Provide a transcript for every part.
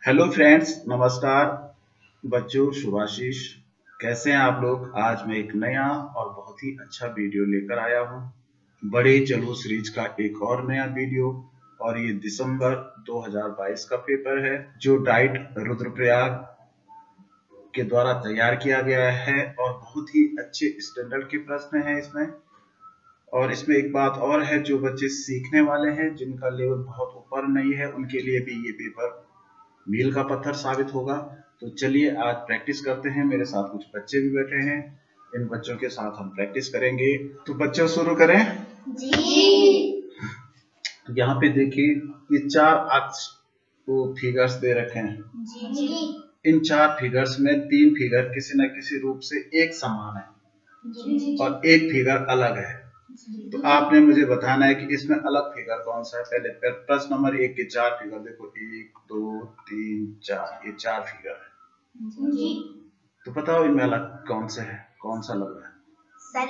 Hello friends, नमस्कार बच्चों, शुभाशीष। कैसे हैं आप लोग। आज मैं एक नया और बहुत ही अच्छा वीडियो लेकर आया हूं। बड़े चलो सीरीज का एक और नया वीडियो। और ये दिसंबर 2022 का पेपर है जो डाइट रुद्रप्रयाग के द्वारा तैयार किया गया है और बहुत ही अच्छे स्टैंडर्ड के प्रश्न हैं इसमें। और इसमें एक बात और है, जो बच्चे सीखने वाले हैं, जिनका लेवल बहुत ऊपर नहीं है, उनके लिए भी ये पेपर मील का पत्थर साबित होगा। तो चलिए आज प्रैक्टिस करते हैं। मेरे साथ कुछ बच्चे भी बैठे हैं, इन बच्चों के साथ हम प्रैक्टिस करेंगे। तो बच्चों शुरू करें जी। यहाँ पे देखिए, ये चार अक्ष को फिगर्स दे रखे हैं जी। इन चार फिगर्स में तीन फिगर किसी न किसी रूप से एक समान है जी। और एक फिगर अलग है। तो आपने मुझे बताना है कि इसमें अलग फिगर कौन सा है। पहले प्रश्न नंबर 1 के चार फिगर देखो, 1 2 3 4, ये चार फिगर है जी। तो बताओ इनमें अलग कौन से है, कौन सा लग रहा है सर?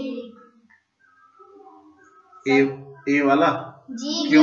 ए वाला जी। क्यों?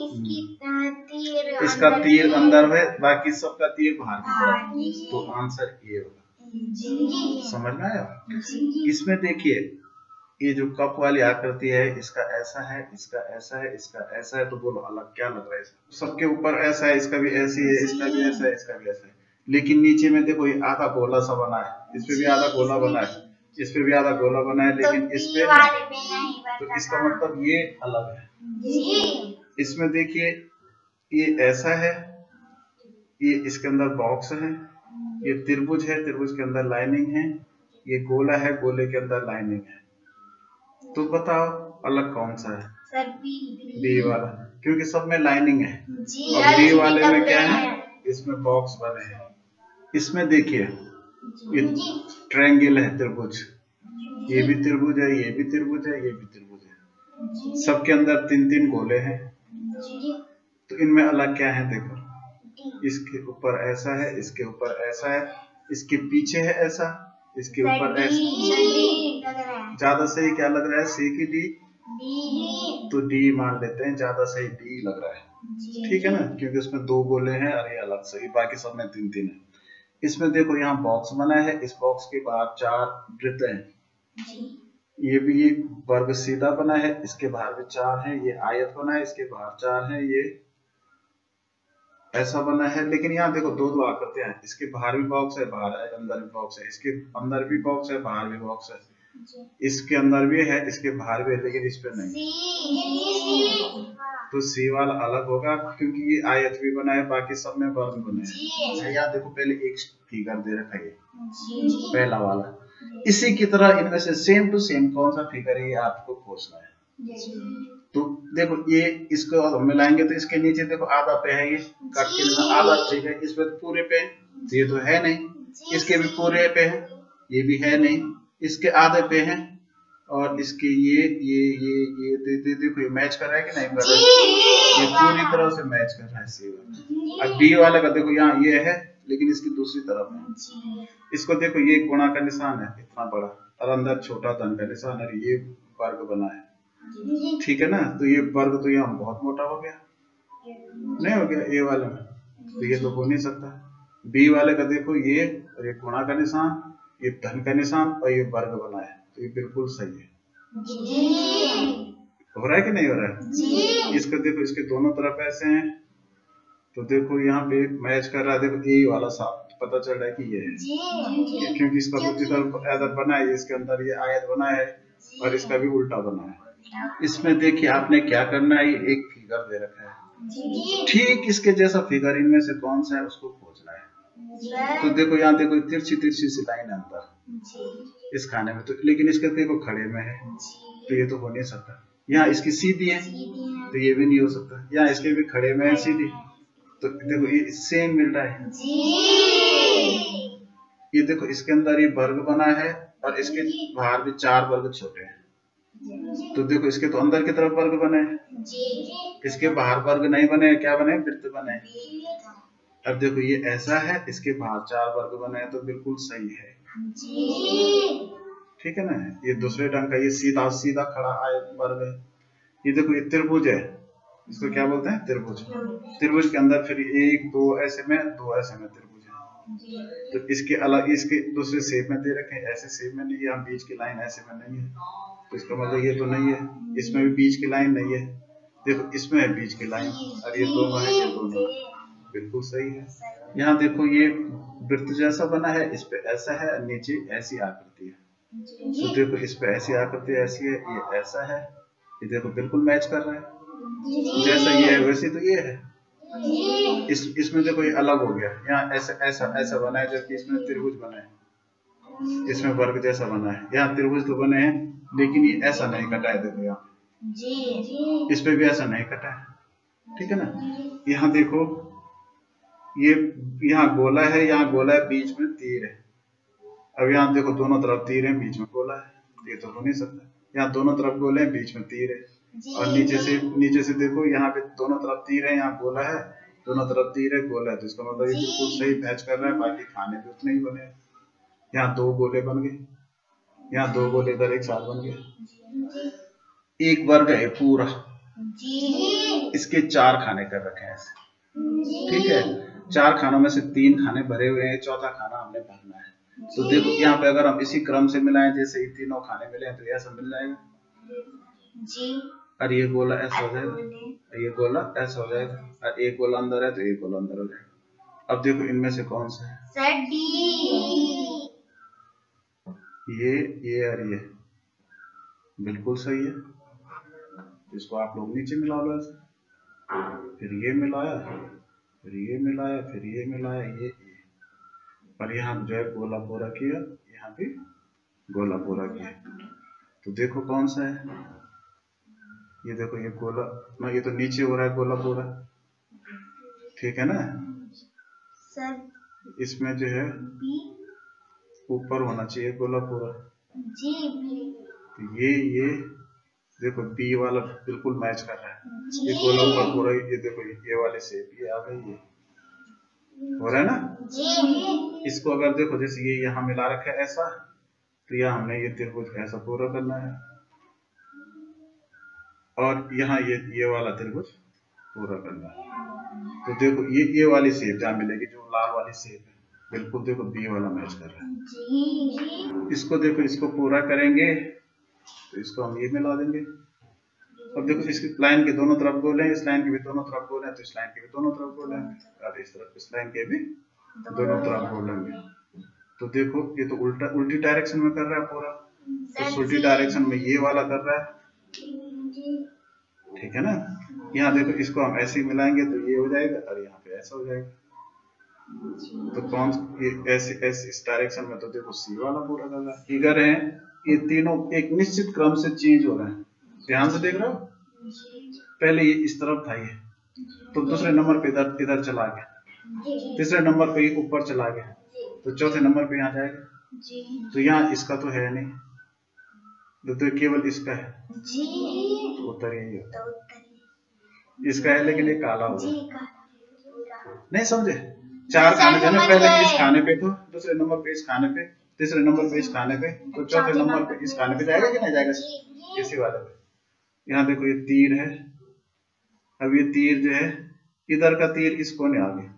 इसका तीर अंदर है, बाकी सबका तीर बाहर की तरफ, तो आंसर ए होगा। समझ में आया? इसमें देखिए, ये जो कप वाली आकृति है, इसका ऐसा है, इसका ऐसा है, इसका ऐसा है। तो बोलो अलग क्या लग रहा है? सबके ऊपर ऐसा है, इसका भी ऐसी है, इसका भी ऐसा है, इसका भी ऐसा है। लेकिन नीचे में देखो, ये आधा गोला सा बना है, इस पे भी आधा गोला बना है, इस पे भी आधा गोला बना है, लेकिन इस पे नहीं। तो इसका मतलब ये अलग है। इसमें देखिए, ये ऐसा है, ये इसके अंदर बॉक्स है, ये त्रिभुज है, त्रिभुज के अंदर लाइनिंग है, ये गोला है, गोले के अंदर लाइनिंग है। तो बताओ अलग कौन सा है? सर बी वाला, क्योंकि सब में लाइनिंग है। और बी वाले में क्या है? इसमें बॉक्स बने हैं। इसमें देखिए, ये ट्रायंगल है, त्रिभुज। ये भी त्रिभुज है, ये भी त्रिभुज है, ये भी त्रिभुज है। सबके अंदर तीन तीन गोले हैं। तो इनमें अलग क्या है? देखो, इसके ऊपर ऐसा है, इसके ऊपर ऐसा है, इसके पीछे है ऐसा, इसके ऊपर ऐसा। ज्यादा सही क्या लग रहा है? सी की डी? तो डी मान लेते हैं, ज्यादा सही डी लग रहा है। ठीक है ना, क्योंकि उसमें दो गोले हैं और ये अलग सही, बाकी सब में तीन तीन है। इसमें देखो, यहाँ बॉक्स बना है, इस बॉक्स के बाहर चार वृत्त हैं। ये भी ये वर्ग सीधा बना है, इसके बाहर भी चार है। ये आयत बना है, इसके बाहर चार है। ये ऐसा बना है। लेकिन यहाँ देखो, दो दो आकृतियां हैं, इसके बाहर भी बॉक्स है, बाहर है, अंदर भी बॉक्स है, इसके अंदर भी बॉक्स है, बाहर भी बॉक्स है, इसके अंदर भी है, इसके बाहर भी है, लेकिन इस पे नहीं। तो सी वाला अलग होगा, क्योंकि ये आयत भी बना है, बाकी सब में वर्ग बने हैं। यहाँ देखो, पहले एक फिगर दे रखा है, पहला वाला। इसी की तरह इनमें से सेम टू सेम कौन सा फिगर है, ये आपको खोजना है। तो देखो, ये इसको हम मिलाएंगे तो इसके नीचे देखो आधा पे है, ये कट के आधा, ठीक है। इस पे तो पूरे पे, तो ये तो है नहीं। इसके भी पूरे पे है, ये भी है नहीं। इसके आधे पे है, और इसके ये देखो, ये मैच कर रहा है कि नहीं कर रहा है? ये पूरी तरह से मैच कर रहा है सी वाला। अब डी वाले का देखो, यहाँ ये है, लेकिन इसकी दूसरी तरफ है। इसको देखो, ये गुणा का निशान है इतना बड़ा, और अंदर छोटा धन का निशान है, ये वर्ग बना है। ठीक है ना, तो ये वर्ग तो यहाँ बहुत मोटा हो गया, नहीं हो गया ए वाले में, तो ये तो हो नहीं सकता। बी वाले का देखो, ये और ये गुणा का निशान, ये धन का निशान, और ये वर्ग बना है, तो ये बिल्कुल सही है। हो रहा है कि नहीं हो रहा है? इसको देखो, इसके दोनों तरफ ऐसे हैं, तो देखो यहाँ पे मैच कर रहा है। देखो, ए वाला साफ पता चल रहा है कि ये है, क्योंकि इसका दूसरी तरफ आयत बना है, इसके अंदर ये आयत बना है, और इसका भी उल्टा बना है। इसमें देखिए, आपने क्या करना है, एक फिगर दे रखा है, ठीक इसके जैसा फिगर इनमें से कौन सा है उसको खोजना है। तो देखो, यहाँ देखो, तिरछी तिरछी सी लाइन है अंदर इस खाने में, तो लेकिन इसके देखो खड़े में है, तो ये तो हो नहीं सकता। यहाँ इसकी सीधी है, तो ये भी नहीं हो सकता। यहाँ इसके भी खड़े में है सीधी, तो देखो ये सेम मिल रहा है। ये देखो, इसके अंदर ये वर्ग बना है, और इसके बाहर भी चार वर्ग छोटे हैं। तो देखो, इसके तो अंदर की तरफ वर्ग बने हैं, इसके बाहर वर्ग नहीं बने, क्या बने? वृत्त बने। अब देखो, ये ऐसा है, इसके बाहर चार वर्ग बने हैं, तो बिल्कुल सही है। ठीक है ना, ये दूसरे ढंग का, ये सीधा सीधा खड़ा आयत वर्ग है। ये देखो, ये त्रिभुज है, इसको क्या बोलते हैं? त्रिभुज। त्रिभुज के अंदर फिर एक दो ऐसे में त्रिभुज है। तो इसके अलग इसके दूसरे शेप में दे रखे हैं, ऐसे शेप में नहीं है, बीच की लाइन ऐसे में नहीं है, तो इसका मतलब ये तो नहीं है। इसमें भी बीच की लाइन नहीं है, देखो इसमें है बीच की लाइन, और ये दोनों है, ये दोनों बिल्कुल सही है। यहाँ देखो ये वृत्त जैसा बना है, इस पे ऐसा है, नीचे ऐसी आकृति है, तो देखो इस पे ऐसी आकृति ऐसी है, ये ऐसा है, ये देखो बिल्कुल मैच कर रहा है, जैसा ये है वैसे तो ये है। इसमें देखो ये अलग हो गया, यहाँ ऐसा ऐसा ऐसा बना है, जबकि इसमें त्रिभुज बना है, इसमें वर्ग जैसा बना है। यहाँ त्रिभुज तो बने हैं, लेकिन ये ऐसा नहीं कटा है, देखो यहाँ इस पे भी ऐसा नहीं कटा है, ठीक है ना। यहाँ देखो ये यहाँ गोला है, यहाँ गोला है, बीच में तीर है। अब यहाँ देखो दोनों तरफ तीर है, बीच में गोला है, ये तो हो नहीं सकता। यहाँ दोनों तरफ गोले हैं, बीच में तीर है, और नीचे से देखो यहाँ पे दोनों तरफ तीर है, यहाँ गोला है, दोनों तरफ तीर है, गोला है, तो इसका मतलब ये बिल्कुल सही मैच कर रहा है। बाकी खाने भी उतने ही बने, यहाँ दो गोले बन गए, यहाँ दो गोले इधर एक साथ बन गए। एक वर्ग है पूरा, इसके 4 खाने कर रखे हैं ऐसे, ठीक है। 4 खानों में से 3 खाने भरे हुए हैं, चौथा खाना हमने भरना है। तो देखो यहाँ पे अगर हम इसी क्रम से मिलाएं, जैसे ये तीनों खाने मिले हैं, तो ऐसा मिल जाएगा जी, और ये गोला ऐसा हो जाएगा, ये गोला ऐसा हो जाएगा, और एक गोला अंदर है तो एक गोला अंदर हो जाएगा। अब देखो इनमें से कौन सा है? Set D. ये और ये बिल्कुल सही है, इसको आप लोग नीचे मिला लो ऐसे, फिर ये मिलाया, फिर ये मिलाया, फिर ये मिलाया, ये और यहाँ जो है गोला पूरा किया, यहाँ भी गोला पूरा किया, तो देखो कौन सा है? ये देखो ये गोला ना, ये तो नीचे हो रहा है गोला पूरा, ठीक है ना सर। इसमें जो है ऊपर होना चाहिए गोला पूरा जी, तो ये देखो बी वाला बिल्कुल मैच कर रहा है, ये गोला ऊपर पूरा, ये देखो ये वाले शेप ये आ गई, ये हो रहा है ना जी। इसको अगर देखो जैसे ये यहाँ मिला रखा है ऐसा, तो यहाँ हमने ये त्रिभुज ऐसा पूरा करना है, और यहाँ ये वाला त्रिभुज पूरा करना है। तो देखो ये वाली शेप जहाँ मिलेगी, जो लाल वाली शेप है, बिल्कुल देखो बी वाला मैच कर रहा है। इसको देखो, इसको पूरा करेंगे तो इसको हम ये मिला देंगे। अब देखो इसकी लाइन के दोनों तरफ गोले हैं, इस लाइन के भी दोनों तरफ गोले हैं, तो इस लाइन के भी दोनों तरफ गोले हैं, और इस तरफ इस लाइन के भी दोनों तरफ गोले हैं। तो देखो ये तो उल्टी डायरेक्शन में कर रहा है पूरा, तो उल्टी डायरेक्शन में ये वाला कर रहा है, ठीक है ना। यहाँ देखो इसको हम ऐसे ही मिलाएंगे तो ये हो जाएगा, और यहाँ पे ऐसा हो जाएगा, तो कौन ये ऐसे इस डायरेक्शन में, तो देखो सी वाला पूरा कर रहा है। फिगर है ये तीनों एक निश्चित क्रम से चेंज हो रहे हैं, ध्यान से देख रहे हो। पहले ये इस तरफ था ये, तो दूसरे नंबर पे इधर चला गया, तीसरे नंबर पे ये ऊपर चला गया, तो चौथे नंबर पे यहाँ जाएगा। तो यहाँ इसका तो है नहीं, तो केवल इसका है, तो उत्तर यही है, इसका है, लेकिन ये काला होगा, नहीं समझे। 4 खाने थे ना, पहले इस खाने पे, तो दूसरे नंबर पे इस खाने पे, तीसरे नंबर पे इस खाने पे, तो चौथे नंबर पे इस खाने पे जाएगा कि नहीं जाएगा, इसी वाले पे। यहाँ देखो ये तीर है, अब ये तीर जो है, इधर का तीर इस कोने आ गया,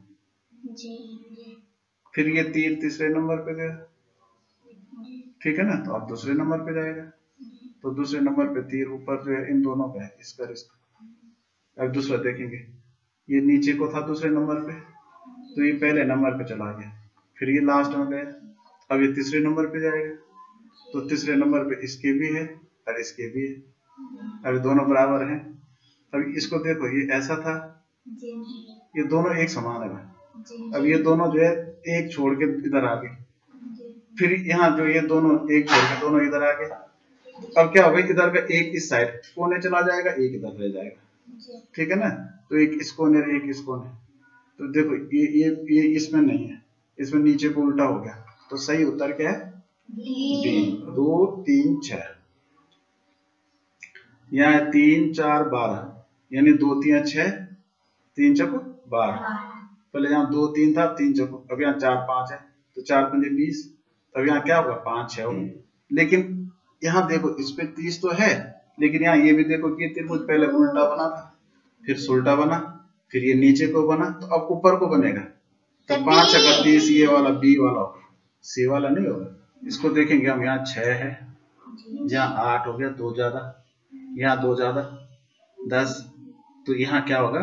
फिर ये तीर तीसरे नंबर पे गया, ठीक है ना, तो अब दूसरे नंबर पे जाएगा, तो दूसरे नंबर पे तीर ऊपर जो है इन दोनों पे है, इसका। अब दूसरा देखेंगे, ये नीचे को था दूसरे नंबर पे, तो ये पहले नंबर पे चला गया, फिर ये लास्ट में गया, अब ये तीसरे नंबर पे जाएगा, तो तीसरे नंबर पे इसके भी है और इसके भी है, अब दोनों बराबर हैं। अब इसको देखो, ये ऐसा था, ये दोनों एक समान है, अब ये दोनों जो है एक छोड़ के इधर आ गए, फिर यहाँ जो ये दोनों एक छोड़ के दोनों इधर आ गए, अब क्या होगा, इधर का एक इस साइड कोने चला जाएगा, एक इधर रह जाएगा, ठीक है ना। तो एक इस कोने एक इस कोने, तो देखो ये इसमें नहीं है, इसमें नीचे को उल्टा हो गया, तो सही उत्तर क्या है? डी। 2 3 6, यहाँ 3 4 12, यानी 2 3 6, 3 चौको 12। पहले यहाँ 2 3 था, 3 चौको, अब यहाँ 4 5 है, तो 4 5 20, तब यहाँ क्या होगा 5 6 होगा। लेकिन यहाँ देखो इस पे 30 तो है, लेकिन यहाँ ये भी देखो कि त्रिभुज पहले उल्टा बना था, फिर उल्टा बना, फिर ये नीचे को बना, तो अब ऊपर को बनेगा। तो 5 अगर 30 ये वाला बी वाला होगा, सी वाला नहीं होगा। इसको देखेंगे हम, यहाँ 6 है, यहाँ 8 हो गया, 2 ज्यादा, यहाँ 2 ज्यादा 10, तो यहाँ क्या होगा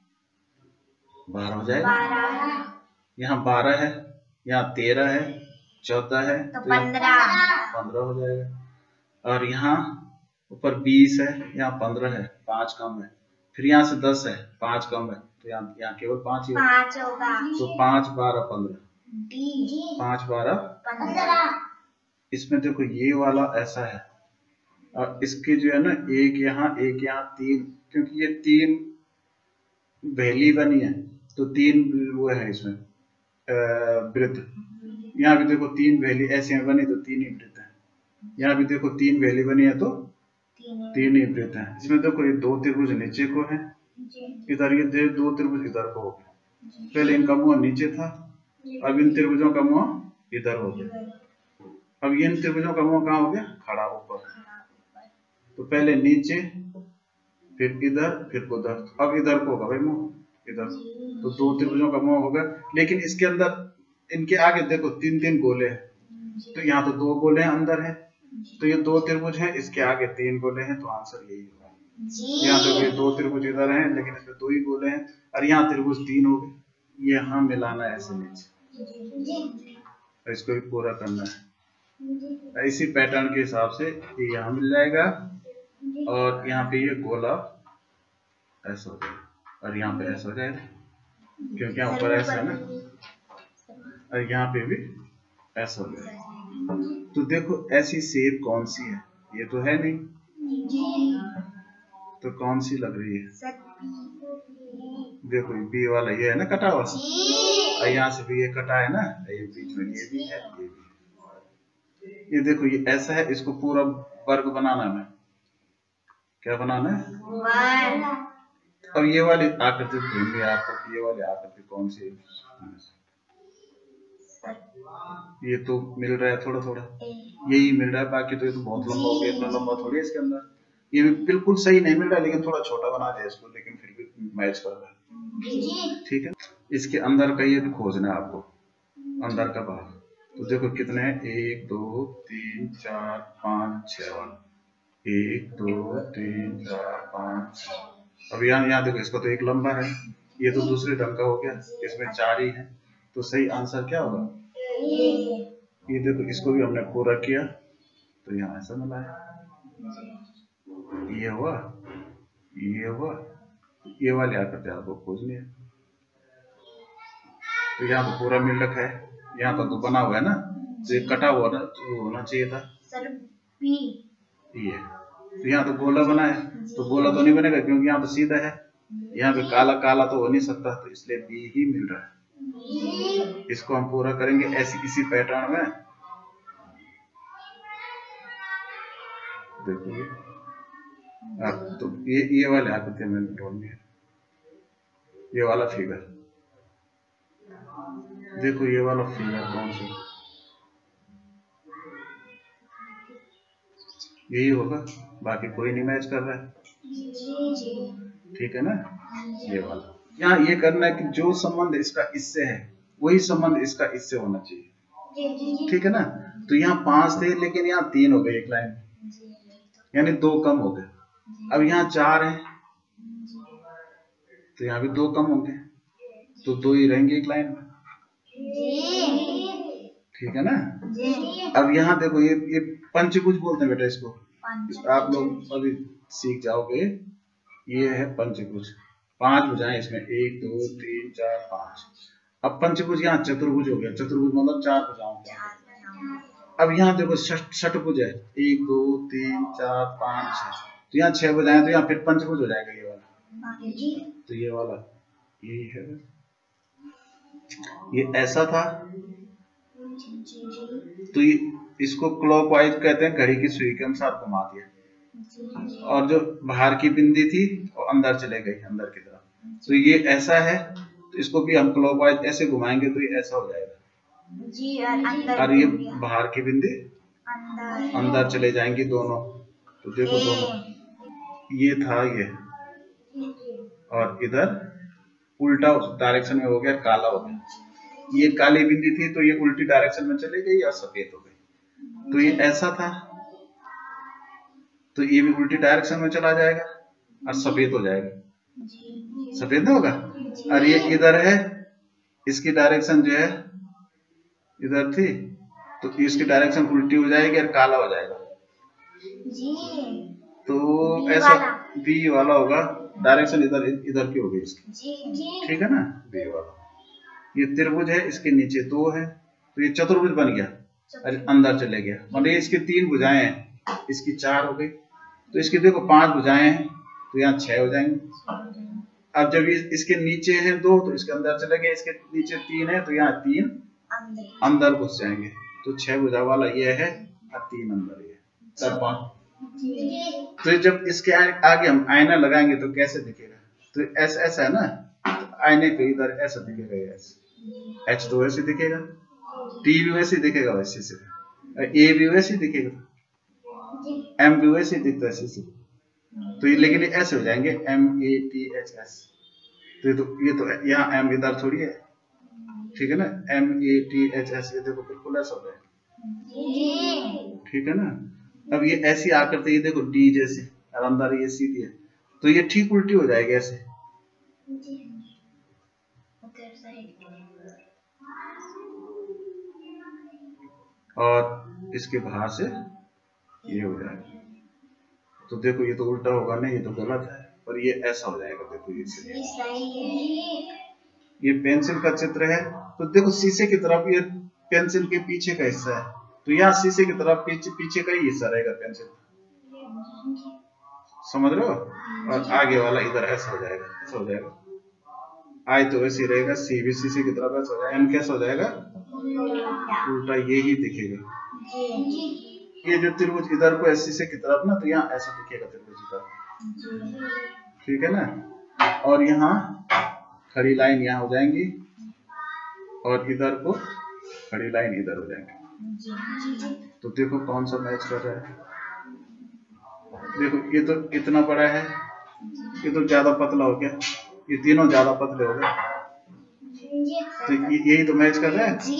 12 हो जाएगा। यहाँ 12 है, यहाँ 13 है, 14 है, तो 15 हो जाएगा। और यहाँ ऊपर 20 है, यहाँ 15 है, 5 कम है, फिर यहाँ से 10 है, 5 कम है, तो यहाँ केवल 5 ही होगा। तो 5 12 15, 5 12 15। इसमें देखो ये वाला ऐसा है, और इसके जो है ना, एक यहाँ 3, क्योंकि ये 3 वैली बनी है, तो 3 वो है इसमें वृत्त। यहाँ भी देखो 3 वैली ऐसे बनी, तो 3 ही वृत्त है। यहाँ भी देखो 3 वैली बनी है, तो 3 ही वृत्त है। इसमें देखो ये 2 त्रिभुज नीचे को है, इधर ये 2 त्रिभुज इधर को हो गए। पहले इनका मुंह नीचे था, अब इन त्रिभुजों का मुंह इधर हो गया। अब इन त्रिभुजों का मुंह कहाँ हो गया, खड़ा ऊपर। तो पहले नीचे, फिर इधर, फिर उधर। अब इधर को होगा भाई मुंह इधर, तो 2 त्रिभुजों का मुंह होगा। लेकिन इसके अंदर इनके आगे देखो 3 गोले हैं, तो यहाँ तो 2 गोले हैं अंदर है, तो ये 2 त्रिभुज है, इसके आगे 3 गोले हैं, तो आंसर यही होगा। यहाँ तो ये 2 त्रिभुज इधर हैं, लेकिन इसमें 2 ही गोले हैं, और यहाँ त्रिभुज 3 हो गए। ये यहाँ मिलाना है ऐसे नीचे, और इसको भी पूरा करना है इसी पैटर्न के हिसाब से। ये यहाँ मिल जाएगा, और यहाँ पे ये गोला ऐसा हो जाएगा, और यहाँ पे ऐसा हो जाएगा, क्योंकि यहाँ ऊपर ऐसा है ना, और यहाँ पे भी ऐसा हो जाएगा। तो देखो ऐसी शेप कौन सी है, ये तो है नहीं, तो कौन सी लग रही है, देखो बी वाला ये है ना कटा हुआ, और यहाँ से भी ये कटा है ना, ये बीच में ये भी है, ये भी। ये देखो ये ऐसा है, इसको पूरा वर्ग बनाना है। क्या बनाना है? अब ये वाली आकृति ढूंढनी है आपको, ये वाली आकृति कौन सी है। ये तो मिल रहा है थोड़ा थोड़ा, यही मिल रहा है, बाकी तो ये तो बहुत लंबा हो गया, इतना लंबा थोड़ी है इसके अंदर। ये भी बिल्कुल सही नहीं मिल रहा है, लेकिन थोड़ा छोटा बना दिया इसको, लेकिन फिर भी मैच कर रहा है। ठीक है, इसके अंदर का ये खोजना है आपको, अंदर का भाग। तो देखो कितने हैं, 1 2 3 4 5 6 वाला, 1 2 3 4 5। अब यहाँ देखो, इसका तो एक लंबा है, ये तो दूसरे ढंग का हो गया, इसमें 4 ही है, तो सही आंसर क्या होगा, ये देखो इसको भी हमने पूरा किया, तो यहाँ ऐसा मिला है, ये हुआ, ये हुआ, ये वाली आकृति आपको खोजनी है। तो यहाँ तो पूरा मिल रखा है, यहाँ तक तो बना हुआ है ना, तो ये कटा हुआ ना, तो होना चाहिए था सर बी। ये तो यहाँ तो गोला बना है, तो गोला तो नहीं बनेगा, क्योंकि यहाँ तो सीधा है, यहाँ पे काला काला तो हो नहीं सकता, तो इसलिए बी ही मिल रहा है। इसको हम पूरा करेंगे ऐसी इसी पैटर्न में। देखिए तो ये वाले आकृति में ढूंढनी है, ये वाला फिगर। देखो ये वाला फिगर कौन सा, यही होगा, बाकी कोई नहीं मैच कर रहा है। ठीक है ना, ये वाला। यहाँ ये करना है कि जो संबंध इसका इससे है, वही संबंध इसका इससे होना चाहिए। ठीक है ना, तो यहाँ 5 थे, लेकिन यहाँ 3 हो गए एक लाइन, यानी 2 कम हो गए। अब यहाँ 4 है, तो यहाँ भी 2 कम होंगे, तो 2 ही रहेंगे एक लाइन में। ठीक है ना। अब यहाँ देखो ये पंचभुज बोलते हैं बेटा इसको, आप लोग अभी सीख जाओगे। ये है पंचभुज, 5 भुजाएं इसमें, 1 2 3 4 5। अब पंचभुज यहाँ चतुर्भुज हो गया, चतुर्भुज मतलब 4 भुजाओं। अब यहाँ देखो षटभुज है, 1 2 3 4 5 6, तो यहाँ 6 भुजाएं, तो यहाँ फिर पंचभुज हो जाएगा ये वाला। तो ये वाला यही है, ये ऐसा था, तो इसको क्लॉकवाइज कहते हैं, घड़ी की सुई के अनुसार घुमा दिया, और जो बाहर की बिंदी थी वो अंदर चले गई, अंदर की तरफ। तो ये ऐसा है, तो इसको भी हम क्लॉकवाइज ऐसे घुमाएंगे, तो ये ऐसा हो जाएगा जी, और ये बाहर की बिंदी अंदर चले जाएंगी दोनों। तो देखो दोनों, ये था ये, और इधर उल्टा डायरेक्शन में हो गया, काला हो गया। ये काली बिंदी थी तो ये उल्टी डायरेक्शन में चली गई और सफेद हो गई। तो ये ऐसा था तो ये भी उल्टी डायरेक्शन में चला जाएगा और सफेद हो जाएगा, सफेद होगा। और ये इधर है, इसकी डायरेक्शन जो है इधर थी तो इसकी डायरेक्शन उल्टी हो जाएगी और काला हो जाएगा। तो ऐसा बी वाला होगा, डायरेक्शन इधर इधर की होगी इसकी, ठीक है ना। बी वाला ये त्रिभुज है, इसके नीचे 2 है तो ये चतुर्भुज बन गया और अंदर चले गया। मतलब इसकी 3 भुजाएं हैं, इसकी 4 हो गई। तो इसकी देखो 5 भुजाएं हैं तो यहाँ 6 हो जाएंगे। अब जब इसके नीचे है 2 तो इसके अंदर चले गए, इसके नीचे 3 है तो यहाँ 3 अंदर घुस जाएंगे। तो 6 भुजा वाला ये है और 3 अंदर ये 4 5। तो जब इसके आगे हम आईना लगाएंगे तो कैसे दिखेगा? तो ऐसा है ना, तो आईने पे इधर ऐसा दिखेगा, H तो वैसे दिखेगा, T भी वैसे दिखेगा, वैसे से A भी वैसे दिखेगा, M भी वैसे दिखता है ऐसे। तो ये लेकिन ऐसे हो जाएंगे MATHS। तो ये तो यहाँ M इधर थोड़ी है, ठीक है ना। MATHS ये देखो बिल्कुल ऐसा हो जाएगा, ठीक है ना। अब ये ऐसी आकृति, ये देखो D जैसे और अंदर ये सीधी है तो ये ठीक उल्टी हो जाएगी ऐसे। और इसके बाहर से ये हो जाएगा। तो देखो ये तो उल्टा होगा नहीं, ये तो गलत है, पर ये ऐसा हो जाएगा। देखो ये पेंसिल का चित्र है तो देखो शीशे की तरफ ये पेंसिल के पीछे का हिस्सा है, तो यहाँ शीशे की तरफ पीछे का ही हिस्सा रहेगा पेंसिल, समझ रहे हो। और आगे वाला इधर ऐसा हो जाएगा, ऐसा हो जाएगा। आई तो वैसे रहेगा, सी भी शीशे की तरफ ऐसा हो जाएगा, एम कैसा हो जाएगा उल्टा, ये ही दिखेगा। ये जो त्रिभुज इधर को शीशे की तरफ ना, तो यहाँ ऐसा दिखेगा त्रिभुज इधर, ठीक है ना। और यहाँ खड़ी लाइन यहाँ हो जाएंगी और इधर को खड़ी लाइन इधर हो जाएंगे। तो देखो कौन सा मैच कर रहा है। देखो ये तो इतना बड़ा है, ये तो ज्यादा पतला हो गया, ये तीनों ज्यादा पतले हो गए, तो यही तो मैच कर रहा है।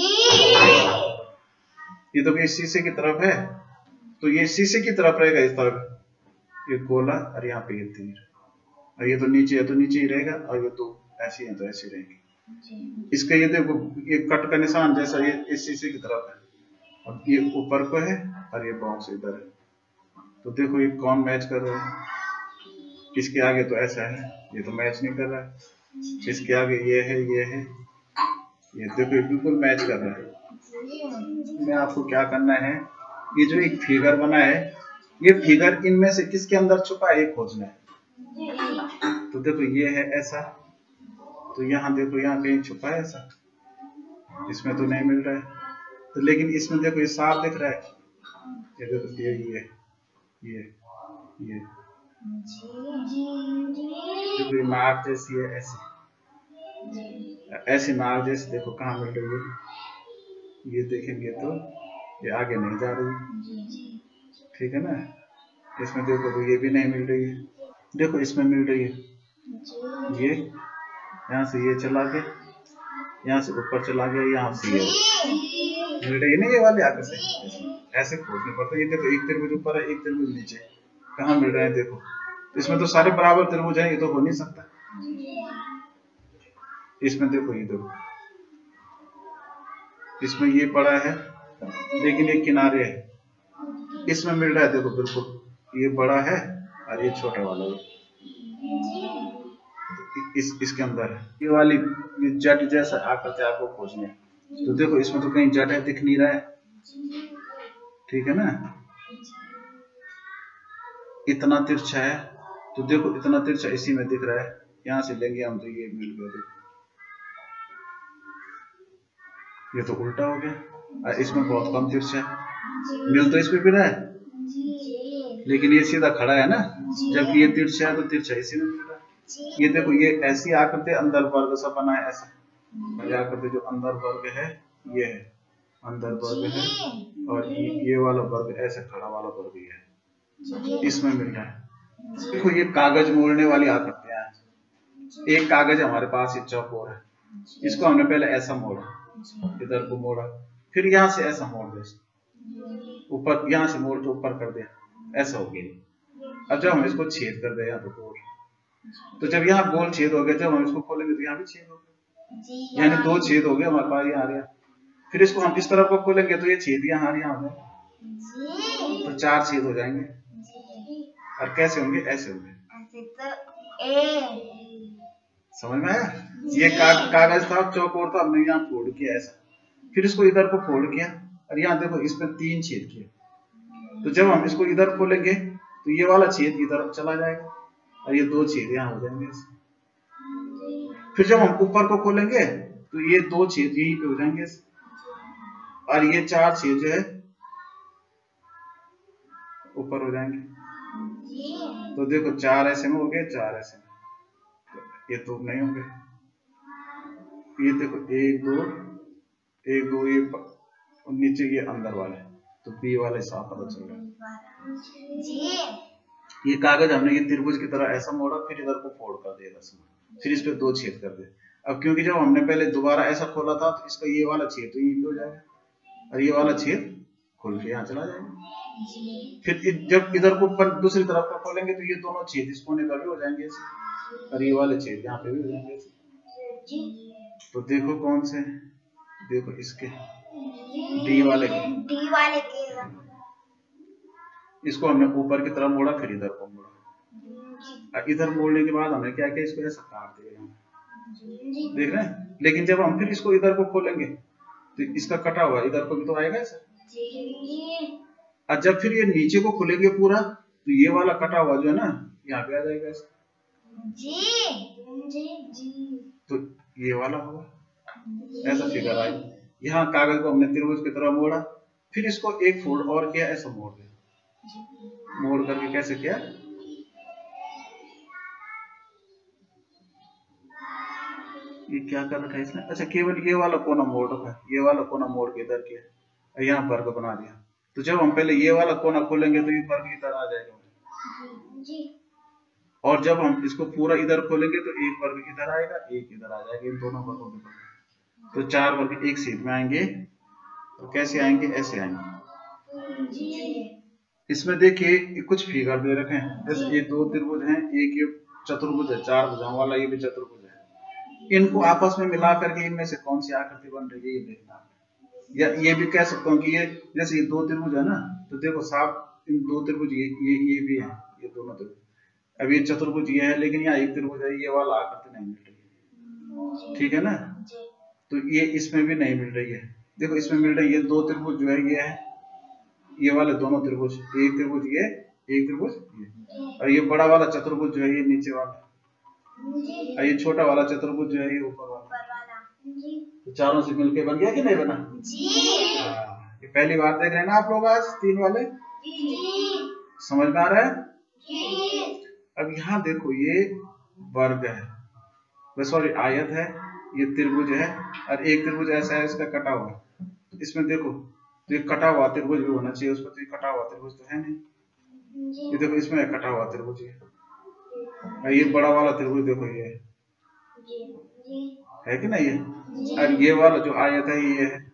ये तो शीशे की तरफ है तो ये शीशे की तरफ रहेगा इस तरफ, ये गोला और यहाँ पे ये तीर, और ये तो नीचे है तो नीचे ही रहेगा, और ये तो ऐसी है तो ऐसी रहेगी। इसका ये देखो ये कट का निशान जैसा ये इस शीशे की तरफ है, और ये ऊपर को है और ये बॉक्स इधर है। तो देखो ये कौन मैच कर रहा है, इसके आगे तो ऐसा है, ये तो मैच नहीं कर रहा है। इसके आगे ये है, ये देखो ये बिल्कुल मैच कर रहा है। मैं आपको क्या करना है, ये जो एक फिगर बना है, ये फिगर इनमें से किसके अंदर छुपा है ये खोजना है। तो देखो ये है ऐसा, तो यहाँ देखो यहाँ कहीं छुपा है ऐसा, इसमें तो नहीं मिल रहा है। तो लेकिन इसमें देखो ये साफ दिख रहा है, ये देखो ये देखो ये मार्क जैसी है, ऐसी मार्क जैसी देखो कहाँ मिल रही है। ये देखेंगे तो ये आगे नहीं जा रही, ठीक है ना। इसमें देखो तो ये भी नहीं मिल रही है, देखो इसमें मिल रही है। ये यहाँ से ये चला गया, यहाँ से ऊपर चला गया, यहाँ से ये मिल रही है ना, ये वाले आकर से ऐसे खोजने पड़ते। ये देखो एक त्रिभुज ऊपर है, एक त्रिभुज नीचे, कहाँ मिल रहा है देखो। तो इसमें तो सारे बराबर त्रिभुज हैं, ये तो हो नहीं सकता। इसमें देखो ये देखो, इसमें ये बड़ा है लेकिन ये किनारे है, इसमें मिल रहा है देखो बिल्कुल ये बड़ा है और ये छोटा वाला है, इसके अंदर है ये वाली जट जैसा आकृति आपको खोजने। तो देखो इसमें तो कहीं जट है दिख नहीं रहा है, ठीक है ना। इतना तिरछा है तो देखो इतना तिरछा इसी में दिख रहा है, यहाँ से लेंगे हम तो ये मिल गया देखो, ये तो उल्टा हो गया। इसमें बहुत कम तिरछा है, मिल तो इसमें भी रहा है लेकिन ये सीधा खड़ा है ना, जबकि ये तिरछा है तो तिरछा इसी में मिल रहा है। ये देखो ये ऐसी आकृति अंदर वर्ग सा बना है, ऐसा ये आकृति जो अंदर वर्ग है, ये है अंदर वर्ग है, और ये वाला वर्ग ऐसे खड़ा वाला वर्ग ही है, इसमें मिल रहा है। देखो ये कागज मोड़ने वाली आकृतियां हैं, एक कागज हमारे पास ये चौकोर है, इसको हमने पहले ऐसा मोड़ा, इधर को मोड़ा, फिर यहाँ से ऐसा मोड़ दिया, ऊपर यहाँ से मोड़ के ऊपर कर दिया, ऐसा हो गया। अब जब हम इसको छेद कर दे यहाँ पे गोल, तो जब यहाँ गोल छेद हो गया, जब हम इसको खोलेंगे तो यहाँ भी छेद हो गया, यानी दो छेद हो गए हमारे पास, यहाँ आ गया। फिर इसको हम इस तरफ को खोलेंगे तो ये छेद यहाँ हो जाएगा, तो चार छेद हो जाएंगे। और कैसे होंगे? ऐसे होंगे। समझ में आया? ये कागज था, चौकोर था, हमने यहाँ फोल्ड किया ऐसा, फिर इसको इधर को फोल्ड किया, और यहाँ देखो इसमें तीन छेद किए। तो जब हम इसको इधर खोलेंगे तो ये वाला छेद इधर चला जाएगा, और ये दो छेद यहाँ हो जाएंगे ऐसे। फिर जब हम ऊपर को खोलेंगे तो ये दो छेद यहीं पे हो जाएंगे, और ये चार छेद जो है ऊपर हो जाएंगे। तो देखो चार ऐसे में हो गए, चार ऐसे में, तो ये तो नहीं होंगे। ये देखो एक दो ये नीचे, ये अंदर वाले, तो बी वाले साफ पता चल रहा है। ये कागज हमने ये त्रिभुज की तरह ऐसा मोड़ा, फिर इधर को फोल्ड कर दिया, फिर इस पे दो छेद कर दिए। अब क्योंकि जब हमने पहले दोबारा ऐसा खोला था तो इसका ये वाला छेद तो यहीं पे हो जाएगा, और ये वाला छेद खोल के यहाँ चला जाएगा। फिर जब इधर को दूसरी तरफ का खोलेंगे तो ये दोनों छेद इस कोने का भी हो जाएंगे ऐसे, और ये वाले छेद यहाँ पे भी हो जाएंगे ऐसे। तो देखो कौन से, देखो इसके डी वाले के, इसको हमने ऊपर की तरफ मोड़ा, फिर इधर को मोड़ा, और इधर मोड़ने के बाद हमने क्या किया, इसको ऐसा काट दिया, देख रहे हैं। लेकिन जब हम फिर इसको इधर को खोलेंगे तो इसका कटा हुआ इधर को भी तो आएगा ऐसा, और जब फिर ये नीचे को खुलेंगे पूरा तो ये वाला कटा हुआ जो है ना यहाँ पे आ जाएगा ऐसा, तो ये वाला होगा ऐसा फिगर आई। यहाँ कागज को हमने त्रिभुज की तरह मोड़ा, फिर इसको एक फोल्ड और किया, ऐसा मोड़ दिया, मोड़ करके कैसे किया, ये क्या कर रखा है इसने, अच्छा केवल ये वाला कोना मोड़ रखा है, ये वाला कोना मोड़ के इधर किया, यहाँ वर्ग बना दिया। तो जब हम पहले ये वाला कोना खोलेंगे तो ये वर्ग इधर आ जाएगा, और जब हम इसको पूरा इधर खोलेंगे तो एक वर्ग इधर आएगा, एक इधर आ जाएगा, इन दोनों वर्गों के वर्ग, तो चार वर्ग एक सीट में आएंगे। तो कैसे आएंगे? ऐसे आएंगे। इसमें देखिए कुछ फिगर दे रखे हैं, जैसे ये दो त्रिभुज हैं, एक ये चतुर्भुज है, चार भुजाओं वाला, ये भी चतुर्भुज है। इनको आपस में मिला करके इनमें से कौन सी आकृति बन रही है ये देखना। या ये भी कह सकता हूँ कि ये जैसे ये दो त्रिभुज है ना, तो देखो साफ इन दो त्रिभुज ये भी है, ये दोनों त्रिभुज। अब ये चतुर्भुज ये है, लेकिन यहाँ एक त्रिभुज है, ये वाला आकृति नहीं मिल रही है, ठीक है ना। तो ये इसमें भी नहीं मिल रही है, देखो इसमें मिल रही है, दो त्रिभुज जो है ये है, ये वाले दोनों त्रिभुज, एक त्रिभुज ये, एक त्रिभुज ये, और ये बड़ा वाला चतुर्भुज जो है ये नीचे वाला, और ये छोटा वाला चतुर्भुज जो है ये ऊपर वाला। तो चारों से मिलके बन गया कि नहीं बना? ये पहली बार देख रहे हैं ना आप लोग आज तीन वाले, समझ में आ रहा है? अब यहाँ देखो ये वर्ग है, सॉरी आयत है, ये त्रिभुज है, और एक त्रिभुज ऐसा है इसका कटा हुआ, तो इसमें देखो तो ये कटा हुआ त्रिभुज भी होना चाहिए उसमें, तो ये कटा हुआ त्रिभुज तो है नहीं, ये देखो इसमें कटा हुआ त्रिभुज है, ये बड़ा वाला त्रिभुज देखो ये है कि नहीं है, और ये वाला जो आयत है ये है,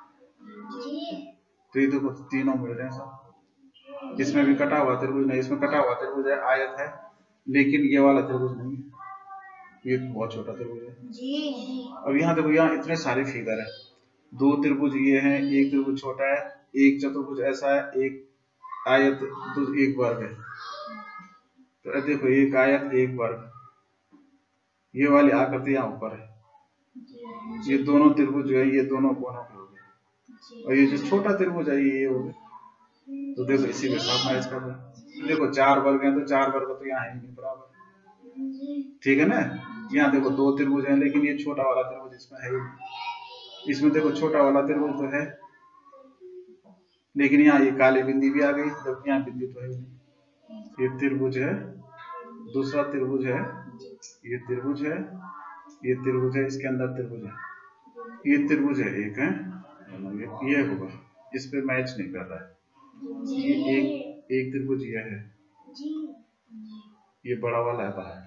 तो ये देखो तीनों मिल रहे हैं सब, इसमें भी कटा हुआ त्रिभुज नहीं, इसमें कटा हुआ त्रिभुज है, आयत है, लेकिन ये वाला त्रिभुज नहीं है, ये बहुत छोटा त्रिभुज है। अब यहाँ देखो यहाँ इतने सारे फिगर है, दो त्रिभुज ये हैं, एक त्रिभुज छोटा है, एक चतुर्भुज ऐसा है, एक आयत, तो एक वर्ग है, तो देखो एक आयत एक वर्ग, ये वाली आकृति यहाँ ऊपर है, ये दोनों त्रिभुज जो है ये दोनों कोनों के हो गए, और ये जो छोटा त्रिभुज है ये हो गए, तो देखो इसी के साथ मैच कर रहे हैं। देखो चार वर्ग हैं, तो चार वर्ग तो यहाँ है नहीं बराबर, ठीक है ना। यहाँ देखो दो त्रिभुज हैं, लेकिन ये छोटा वाला त्रिभुज इसमें है ही नहीं, इसमें देखो छोटा वाला त्रिभुज तो है, लेकिन यहाँ ये काली बिंदी भी आ गई, जबकि यहाँ बिंदी तो है ही नहीं। ये त्रिभुज है, दूसरा त्रिभुज है, ये त्रिभुज है, ये त्रिभुज है, इसके अंदर त्रिभुज है, ये त्रिभुज है एक है, ये होगा, इस पे मैच नहीं कर रहा है, ये एक त्रिभुज ये है, ये बड़ा वाला है बाहर,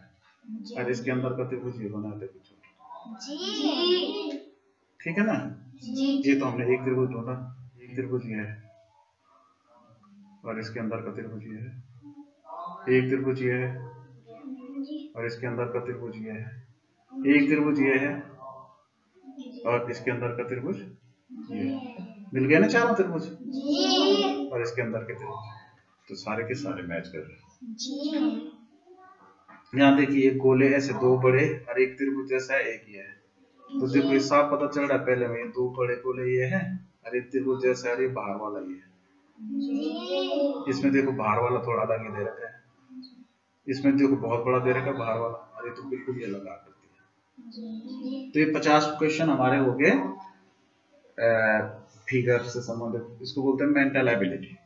और इसके अंदर का त्रिभुज ये बना दे कुछ, जी। ठीक है ना। जी। ये तो हमने एक त्रिभुज ढूंढा, एक त्रिभुज ये है और इसके अंदर का त्रिभुज ये है, एक त्रिभुज ये है और इसके अंदर का त्रिभुज ये है, एक त्रिभुज ये है और इसके अंदर का त्रिभुज ये है। मिल गया ना चारों त्रिभुज और इसके अंदर के त्रिभुज, तो सारे के सारे मैच कर रहे हैं। यहाँ देखिए गोले ऐसे दो बड़े और एक त्रिभुज जैसा है, एक ये है, तो देखो ये साफ पता चल रहा है पहले में, दो बड़े गोले ये है और एक त्रिभुज जैसा है, ये बाहर वाला ये है। इसमें देखो बाहर वाला थोड़ा अलग ही दे रखा है, इसमें देखो बहुत बड़ा दे रखा है बाहर वाला, अरे तो बिल्कुल ये लगा करती है। तो ये 50 क्वेश्चन हमारे हो गए फिगर से संबंधित, इसको बोलते हैं मेंटल एबिलिटी।